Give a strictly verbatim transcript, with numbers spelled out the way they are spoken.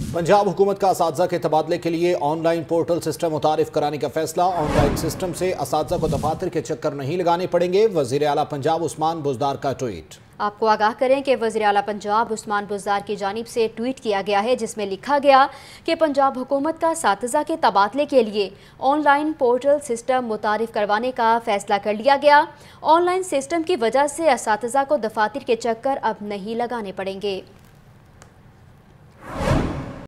पंजाब हुकूमत का असातिज़ा के तबादले के लिए ऑनलाइन पोर्टल सिस्टम मुतारिफ कराने का फैसला। ऑनलाइन सिस्टम से असातिज़ा को दफातर के चक्कर नहीं लगाने पड़ेंगे। वज़ीर आला पंजाब उस्मान बुज़दार का ट्वीट। आपको आगाह करें कि वज़ीर आला पंजाब उस्मान बुज़दार की जानिब से ट्वीट किया गया है, जिसमें लिखा गया कि पंजाब हुकूमत का असातिज़ा के तबादले के लिए ऑनलाइन पोर्टल सिस्टम मुतारिफ करवाने का फैसला कर लिया गया। ऑनलाइन सिस्टम की वजह से असातिज़ा को दफातर के चक्कर अब नहीं लगाने पड़ेंगे।